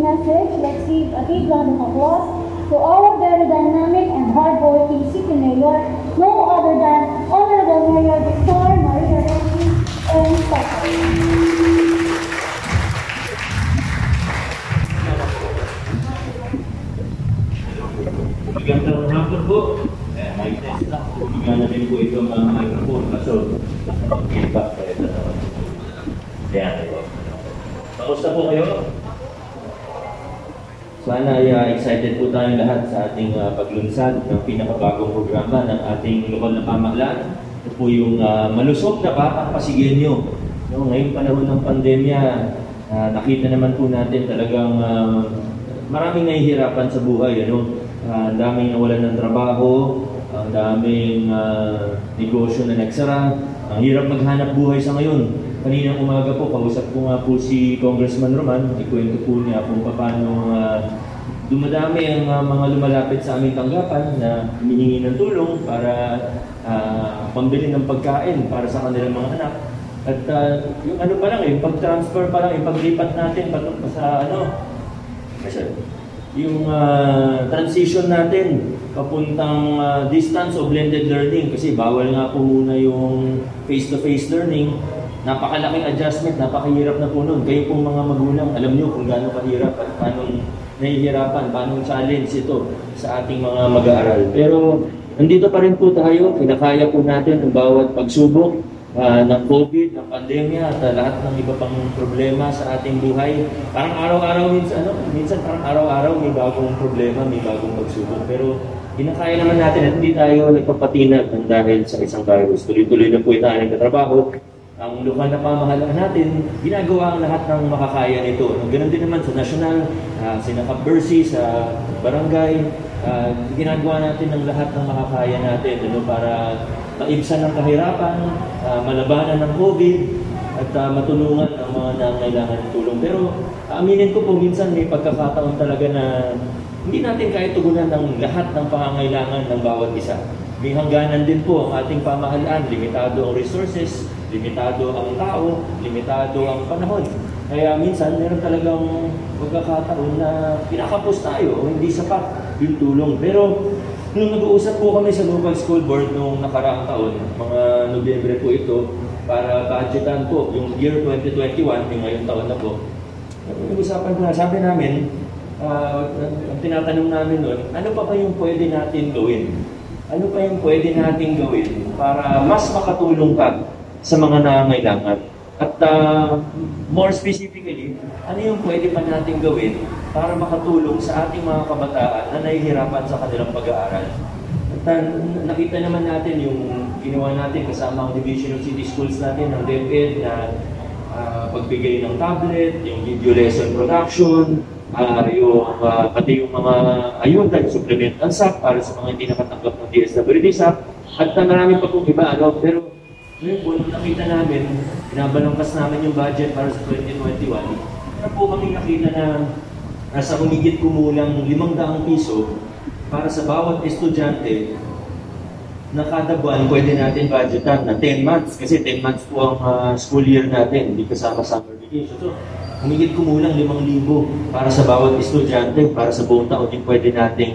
message, let's give a big round of applause to our very dynamic and hardworking City Mayor, no other than Honorable Mayor Vico Sotto. Magandang hapon po. May test lang po. Bigyan na din po ito ang microphone. Kaso, feedback pa ito. Ayan po. Kamusta po kayo? Sana excited po tayong lahat sa ating paglunsad ng pinakabagong programa ng ating lokal na pamahalaan. Ito po yung Malusog na Batang Pasigueño. Ngayong panahon ng pandemya, nakita naman po natin talagang maraming nahihirapan sa buhay. Ang daming nawalan ng trabaho, ang daming negosyo na nagsara, ang hirap maghanap buhay sa ngayon. Kaninang umaga po, kausap ko nga po si Congressman Roman, ikwento po niya kung paano dumadami ang mga lumalapit sa aming tanggapan na hinihingi ng tulong para pambili ng pagkain para sa kanilang mga anak. At yung ano pa lang, yung pag-transfer pa lang, yung paglipat natin sa yung transition natin papuntang distance o blended learning, kasi bawal nga po muna yung face-to-face learning. Napakalaking adjustment, napakahirap na po nun. Kayo pong mga magulang, alam nyo kung gaano kahirap at paano nahihirapan, paano challenge ito sa ating mga mag-aaral. Pero nandito pa rin po tayo, kinakaya po natin ang bawat pagsubok ng COVID, ng pandemya, at lahat ng iba pang problema sa ating buhay. Parang araw-araw, minsan parang araw-araw may bagong problema, may bagong pagsubok. Pero kinakaya naman natin at hindi tayo nagpapatinag dahil sa isang virus. Tuloy-tuloy na po tayo nagtatrabaho. Ang lokal na pamahalaan natin, ginagawa ang lahat ng makakaya nito. Ganun din naman sa national, sinakap-bersi, sa barangay, ginagawa natin ang lahat ng makakaya natin para maibsan ng kahirapan, malabanan ng COVID, at matulungan ang mga nangailangan ng tulong. Pero aminin ko po, minsan may pagkakataon talaga na hindi natin kaya tugunan ng lahat ng pangangailangan ng bawat isa. May hangganan din po ang ating pamahalaan, limitado ang resources, limitado ang tao, limitado ang panahon. Kaya minsan meron talagang pagkakataon na kinakapos tayo o hindi sapat yung tulong. Pero nung nag-uusap po kami sa local school board noong nakaraang taon, mga Nobyembre po ito, para budgetan po yung year 2021, yung ngayong taon na po, nag-usapan na, sabi namin, ang tinatanong namin noon, ano pa yung pwede natin gawin? Ano pa yung pwede natin gawin para mas makatulong pa sa mga nangangailangan? At more specifically, ano yung pwede pa natin gawin para makatulong sa ating mga kabataan na nahihirapan sa kanilang pag-aaral? At nakita naman natin yung ginawa natin kasama ang Division of City Schools natin, ng DepEd, na pagbigay ng tablet, yung video lesson production, pati yung mga ayuda, yung supplemental SAP para sa mga hindi nakatanggap ng DSWD SAP, at marami pa pong iba. Pero ngayon po, nakita namin, binabalangkas namin yung budget para sa 2021, na po kami nakita na nasa humigit kumulang 500 piso para sa bawat estudyante na kada buwan pwede natin budgetan na 10 months, kasi 10 months po ang school year natin, hindi kasama summer vacation. So, humigit kumulang 5,000 para sa bawat estudyante, para sa buong taon yung pwede nating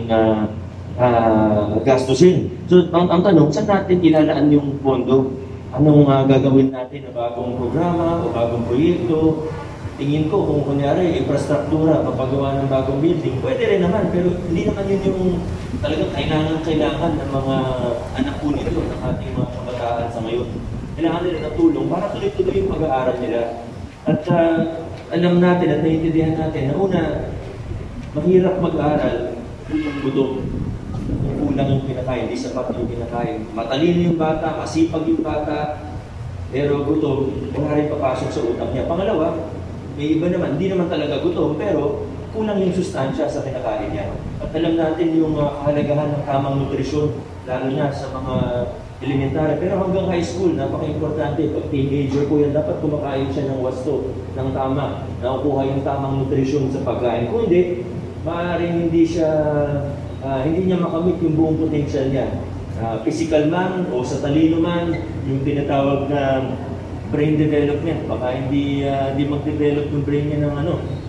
gastusin. So, ang tanong, saan natin ilalaan yung pondo? Anong gagawin natin na bagong programa o bagong proyekto? Tingin ko kung kunyari, infrastruktura, papagawa ng bagong building, pwede rin naman, pero hindi naman yun yung talagang kailangan ng mga anak po nito, ng ating mga kabataan sa ngayon. Kailangan nila ng tulong para tuloy-tuloy yung pag-aaral nila. At alam natin at naiintindihan natin na una, mahirap mag-aaral kung gutom. Kulang yung kinakain, hindi sapat yung kinakain. Matalino yung bata, masipag yung bata, pero gutom, wala rin papasok sa utak niya. Pangalawa, may iba naman, hindi naman talaga gutom, pero kulang yung sustansya sa kinakain niya. At alam natin yung kahalagahan ng tamang nutrisyon, lalo na sa mga elementary. Pero hanggang high school, napaka-importante. Pag teenager po yan, dapat kumakain siya ng wasto, ng tama, nakukuha yung tamang nutrisyon sa pagkain. Kung hindi, maaaring hindi niya makamit yung buong potential niya. Physical man o sa talino man, yung tinatawag na brain development. Baka hindi mag-develop yung brain niya ng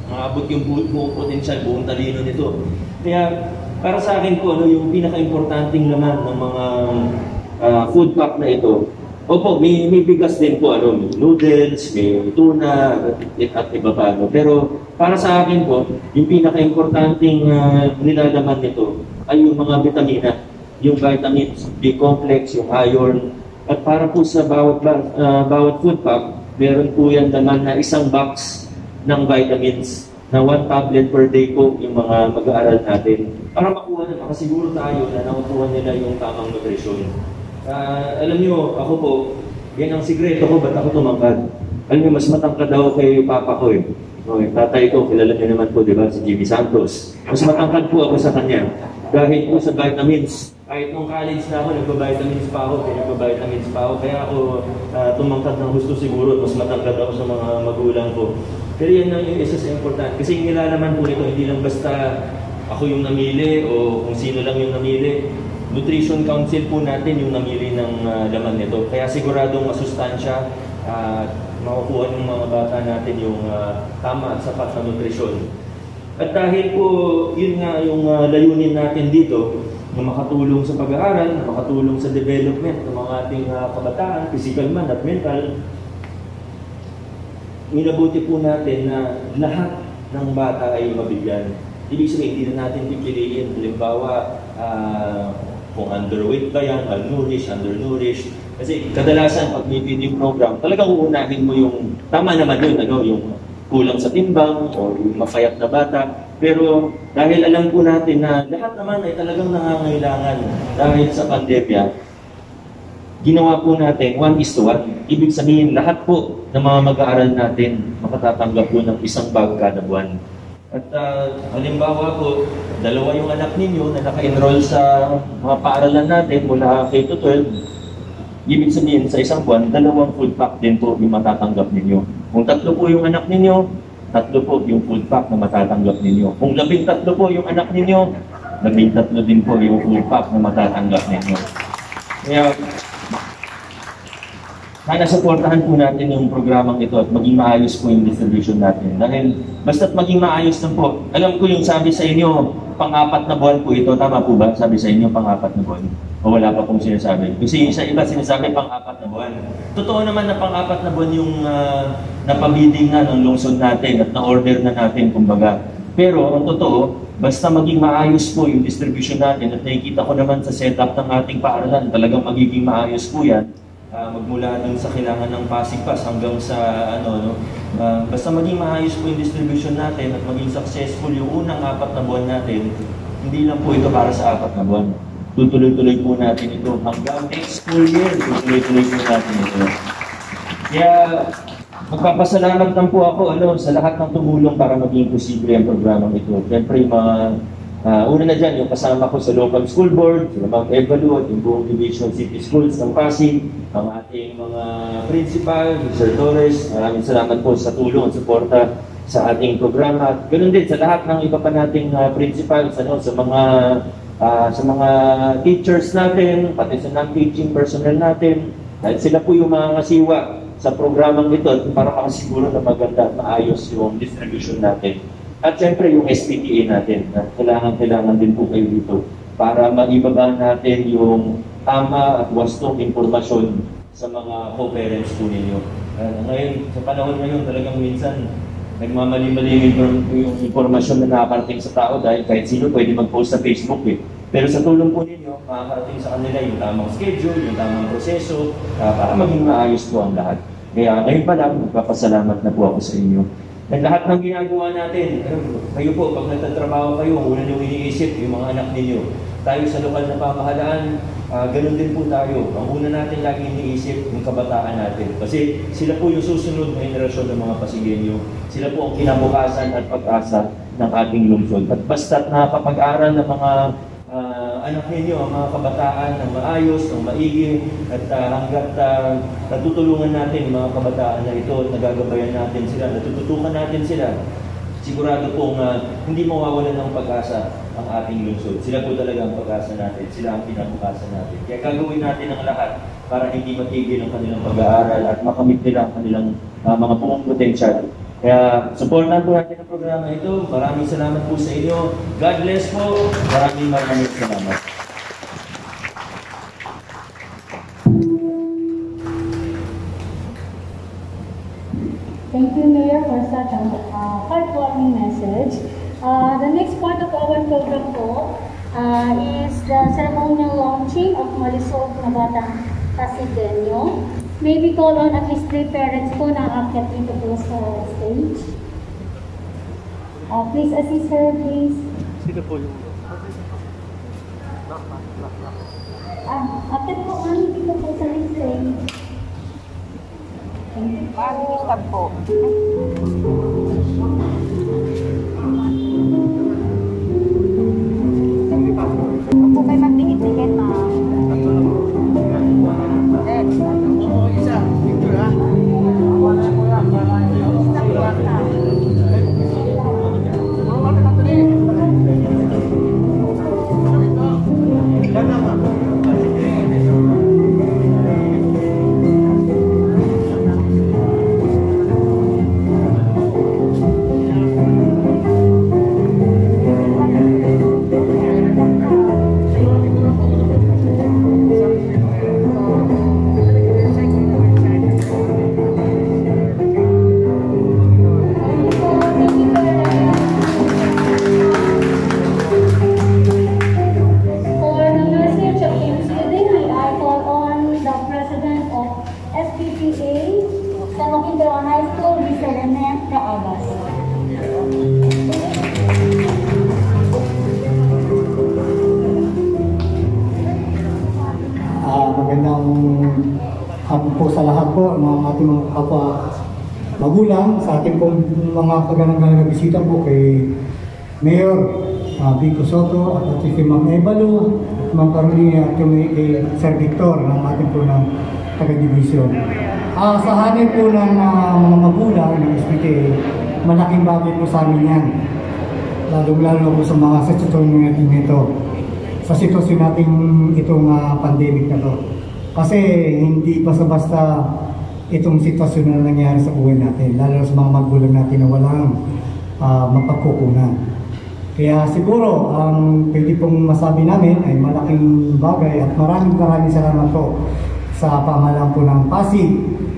maabot yung buong potensyal, buong talino nito. Kaya para sa akin po, yung pinaka-importanting laman ng mga food pack na ito, opo, may bigas din po, may noodles, may tuna, at iba pa. Pero para sa akin po, yung pinaka-importanting nilalaman nito ay yung mga vitamina, yung vitamins, B-complex, yung iron. At para po sa bawat food pack, meron po yan naman na isang box ng vitamins na 1 tablet per day po yung mga mag-aaral natin. Para makasiguro tayo na nakukuha nila yung tamang nutrition. Alam nyo, ako po, yan ang sikreto ko, ba't ako tumangkad? Alam nyo, mas matangkad ako kay papa ko eh. Okay, tatay ko, kilala nyo naman po, di ba, si Jimmy Santos. Mas matangkad po ako sa kanya. Dahil po sa vitamins, kahit nung college na ako, nagpa-vitamins pa ako, kaya ako tumangkad ng gusto siguro, mas matangkad ako sa mga magulang ko. Pero yan ang isa sa important. Kasi yung nilalaman po nito, hindi lang basta ako yung namili o kung sino lang yung namili. Nutrition Council po natin yung namili ng laman nito. Kaya siguradong masustansya at makukuha ng mga bata natin yung tama at sapat na nutrisyon. At dahil po, yun nga yung layunin natin dito, na makatulong sa pag-aaral, na makatulong sa development ng mga ating kabataan, physical man at mental, minabuti po natin na lahat ng bata ay mabigyan. Ibig sabihin, hindi na natin pipiliin. Halimbawa, kung underweight ba yan, malnourished, undernourished. Kasi kadalasan, pag may feeding program, talagang uunahin mo yung, tama naman yun, yung kulang sa timbang o yung mapayat na bata. Pero dahil alam po natin na lahat naman ay talagang nangangailangan dahil sa pandemya, ginawa po natin 1:1. Ibig sabihin, lahat po ng mga mag-aaral natin makatatanggap po ng isang bag kada buwan. At halimbawa po, 2 yung anak ninyo na naka-enroll sa mga paaralan natin mula K-12, ibig sabihin sa isang buwan, 2 food pack din po yung matatanggap ninyo. Kung 3 po yung anak ninyo, 3 po yung food pack na matatanggap ninyo. Kung 13 po yung anak ninyo, 13 din po yung food pack na matatanggap ninyo. Kaya, sana supportahan po natin yung programang ito at maging maayos po yung distribution natin. Dahil basta't maging maayos lang po. Alam ko yung sabi sa inyo, pang-4 na buwan po ito. Tama po ba? Sabi sa inyo, pang-4 na buwan. O wala pa pong sinasabi. Kasi sa iba sinasabi pang-4 na buwan. Totoo naman na pang-4 na buwan yung napabiding na ng lungsod natin at na-order na natin, kumbaga. Pero ang totoo, basta maging maayos po yung distribution natin at nakikita ko naman sa setup ng ating paaralan, talagang magiging maayos po yan. Magmula dun sa kailangan ng Pasig Pass hanggang sa basta maging maayos po yung distribution natin at maging successful yung unang 4 na buwan natin, hindi lang po ito para sa 4 na buwan. Tutuloy-tuloy po natin ito hanggang next school year, tutuloy-tuloy po natin ito. Kaya magpapasalamat lang po ako sa lahat ng tumulong para maging posible ang programang ito. Siyempre, una na dyan, yung kasama ko sa local school board, sila Ma'am Evalu at yung buong Division City Schools ng Pasig, ang ating mga principal, Sir Torres, maraming salamat po sa tulong at suporta sa ating programa. At ganoon din sa lahat ng iba pa nating principals, sa mga teachers natin, pati sa non-teaching personnel natin, dahil sila po yung mga ngasiwa sa programang ito para makasiguro na maganda at maayos yung distribution natin. At siyempre yung SPTA natin, na kailangan din po kayo dito para maibaba natin yung tama at wastong impormasyon sa mga co-parents po ninyo. Ngayon, sa panahon ngayon, talagang minsan nagmamali-mali yung impormasyon na nakakarating sa tao dahil kahit sino pwede mag-post sa Facebook eh. Pero sa tulong po ninyo, makakarating sa kanila yung tamang schedule, yung tamang proseso, para maging maayos po ang lahat. Kaya ngayon pa lang, magpapasalamat na po ako sa inyo. At lahat ng ginagawa natin, kayo po, pag nagtatrabaho kayo, una nyo iniisip yung mga anak ninyo. Tayo sa lokal na pamahalaan, ganun din po tayo. Ang una natin lagi iniisip yung kabataan natin. Kasi sila po yung susunod na henerasyon ng mga Pasigueño. Sila po ang kinabukasan at pag-asa ng ating lungsod. At basta't napapag-aral ng mga anak ninyo, ang mga kabataan ng maayos, ng maigi, at hanggat natutulungan natin yung mga kabataan na ito at nagagabayan natin sila, natututukan natin sila, sigurado pong hindi mawawalan ng pag-asa ang ating lungsod. Sila po talaga ang pag-asa natin, sila ang pinabukasan natin. Kaya gagawin natin ang lahat para hindi matigil ang kanilang pag-aaral at makamit nila ang kanilang mga buong potensyal Kaya supportan po natin ang programa ito. Maraming salamat po sa inyo. God bless po. Maraming salamat. Thank you, Mayor, for such a heartwarming message. The next part of our program po is the ceremonial launching of Malusog na Batang Pasigueno. May we call on at least 3 parents po na aakyat dito po sa stage. Please assist her, please. Sino po yung... Aakyat po kami dito po sa stage. Thank you. Mag-istab po. Huwag po kayo magdikit-dikit, ma'am. Hapon po sa lahat po, mga ating mga kapwa magulang, sa ating pong mga kaganang-ganang bisita po kay Mayor Vico Sotto at si Ma'am Ebalo, Ma'am Carolina at kay Sir Victor ng ating po ng taga-division. Sa hanin po ng mga magulang ng SPED, malaking bagay po sa amin yan. Lalo po sa mga sitwasyon natin ito. Sa sitwasyon natin itong pandemic na to. Kasi hindi basta-basta itong sitwasyon na nangyari sa buhay natin, lalo sa mga magulang natin na walang mapagkukunan. Kaya siguro, ang pwede pong masabi namin ay malaking bagay at maraming salamat po sa pamahalaan po ng Pasig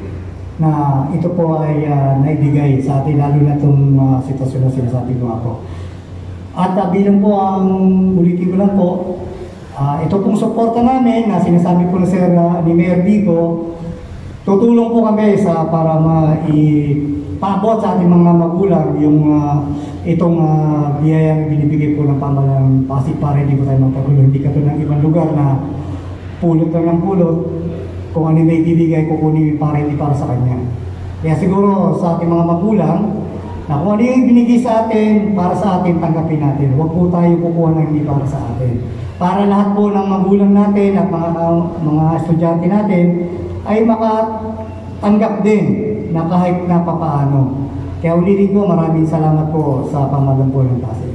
na ito po ay naibigay sa atin, lalo na itong sitwasyon na sinasabi ko ako. At bilang po ang ulitin ko lang po, ito pong suporta namin na sinasabi po ni Mayor Vico, tutulong po kami para maipabot sa ating mga magulang yung itong biyayang binibigay po ng pamahalaan ng Pasig para hindi po tayo magpagulo. Hindi katulad ng ibang lugar na pulot lang ng pulot, kung ano may ibigay kukunin para hindi para sa kanya. Kaya siguro sa ating mga magulang, na kung ano yung binigay sa atin, para sa atin, tanggapin natin. Huwag po tayo kukuha ng hindi para sa atin. Para lahat po ng magulang natin at mga estudyante natin ay makatanggap din na kahit na papaano. Kaya ulitin ko, maraming salamat po sa pamahalaan po ng Pasig.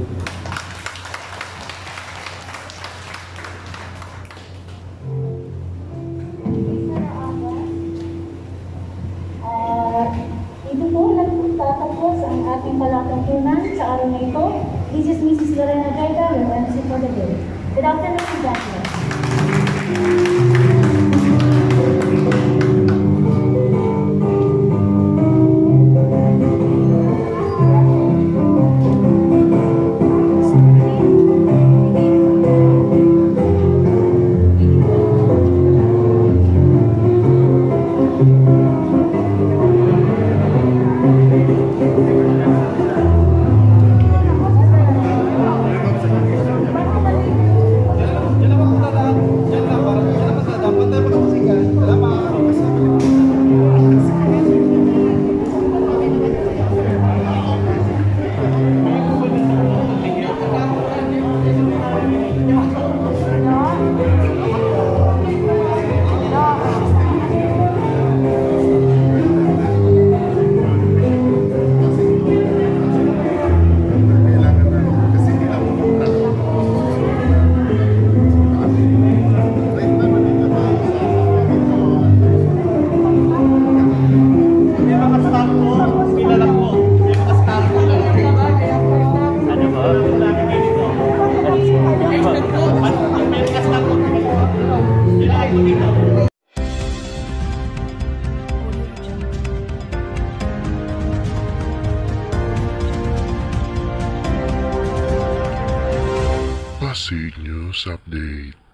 Ito po, nagtatapos ang ating palatuntunan sa araw na ito. This is Mrs. Lorena Gaida, your MC for the day. Good afternoon, God bless. Jangan Pasig News Update.